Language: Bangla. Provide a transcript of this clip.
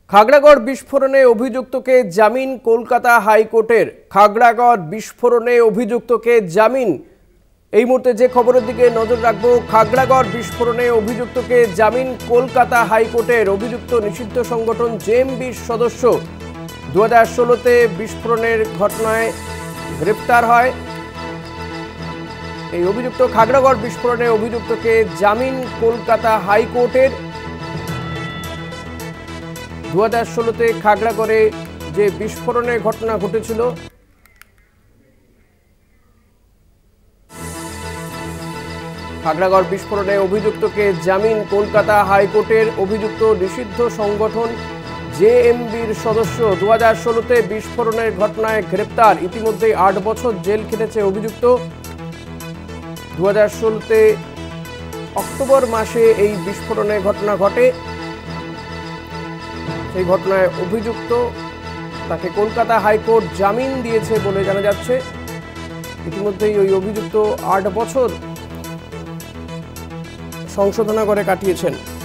খাগড়াগড় বিস্ফোরণে অভিযুক্তকে জামিন কলকাতা হাইকোর্টের। খাগড়াগড় বিস্ফোরণে অভিযুক্তকে জামিন। এই মুহূর্তে যে খবরের দিকে নজর রাখবো, খাগড়াগড় বিস্ফোরণে অভিযুক্তকে জামিন কলকাতা হাইকোর্টের। অভিযুক্ত নিষিদ্ধ সংগঠন জেএমবির সদস্য। 2016-তে বিস্ফোরণের ঘটনায় গ্রেপ্তার হয় এই অভিযুক্ত। খাগড়াগড় বিস্ফোরণে অভিযুক্তকে জামিন কলকাতা হাইকোর্টের। 2016-তে খাগড়াগড়ে যে বিস্ফোরণের ঘটনা ঘটেছিল, খাগড়াগড় বিস্ফোরণে অভিযুক্তকে জামিন কলকাতা হাইকোর্টের। অভিযুক্ত নিষিদ্ধ সংগঠন জেএমবির সদস্য। 2016-তে বিস্ফোরণের ঘটনায় গ্রেপ্তার। ইতিমধ্যে 8 বছর জেল খেটেছে অভিযুক্ত। 2016-তে অক্টোবর মাসে এই বিস্ফোরণের ঘটনা ঘটে। সেই ঘটনায় অভিযুক্ত, তাকে কলকাতা হাইকোর্ট জামিন দিয়েছে বলে জানা যাচ্ছে। ইতিমধ্যেই ওই অভিযুক্ত 8 বছর সংশোধনাগারে কাটিয়েছেন।